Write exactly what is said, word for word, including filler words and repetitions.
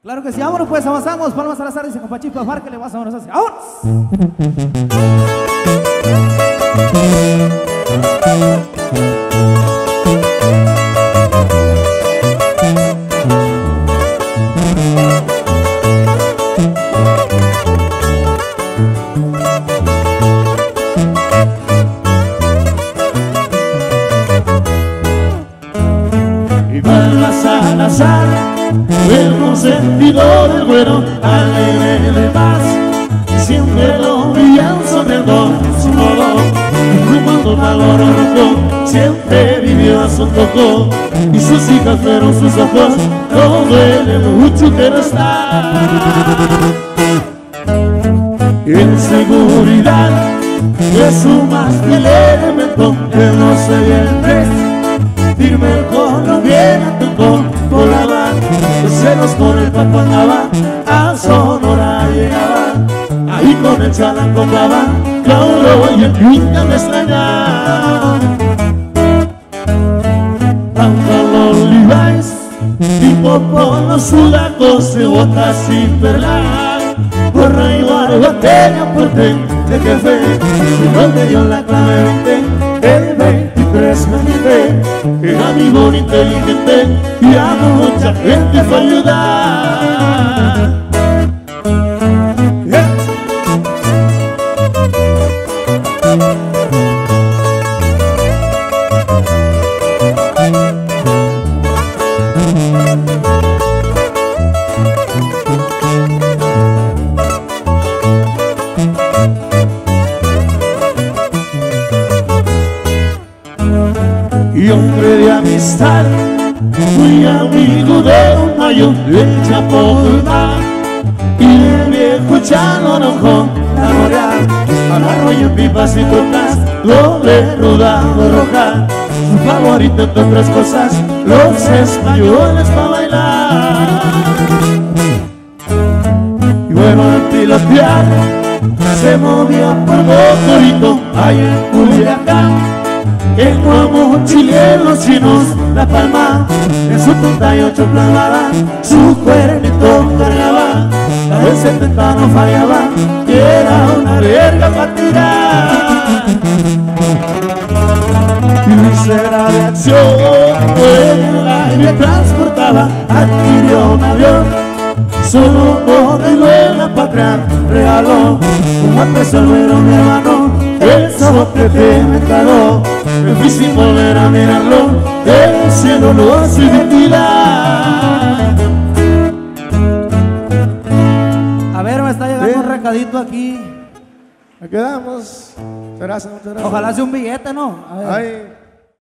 Claro que sí, vámonos pues, avanzamos. Palmas Salazar dice compa Chipa, márquele, vas, vámonos así. ¡Vámonos! Y Palmas Salazar, el consentido del güero, alegre de paz, siempre lo brillan sonriendo su modo, fumando valor rojo, siempre vivió a su antojo, y sus hijas fueron sus ojos, no duele mucho que no está. En seguridad es su más fiel elemento, que no se viene firme el cono, bien atento, volaba, los celos con el pato andaba, a Sonora llegaba, ahí con el chalán compraba, Claudio y el Pinta me extrañaba. Pantalón Levi's, tipo polo sudaco, se bota sin perlar, gorra y barba tenía porte de jefe, si no te dio la clave veinte, el veintitrés caliente, era mi bonito inteligente y a mucha gente fue a ayudar. Yeah. Y hombre de amistad, fui amigo de un mayo del Chapo del Mar, y el viejo Chano enojó la moral, agarró y en pipas y tortas, doble rodado roja, su favorito entre otras cosas, los españoles para bailar. Y bueno, al pilotear, se movía por Bocorito, ahí en Culiacán, el nuevo chilenos chinos, La Palma, en su treinta y ocho clavada, su cuernito cargaba, la del setenta no fallaba, y era una verga para tirar. Y visera de acción, en el aire transportaba, adquirió un avión, solo modelo en la patria, regaló, como empezó el güero mi hermano, el sabote que me tragó. Me fui sin volver a mirarlo, el cielo lo hace identidad. A ver, me está llegando Sí. un recadito aquí. Aquí quedamos. Muchas gracias, muchas gracias. Ojalá sea un billete, ¿no? A ver. Ay.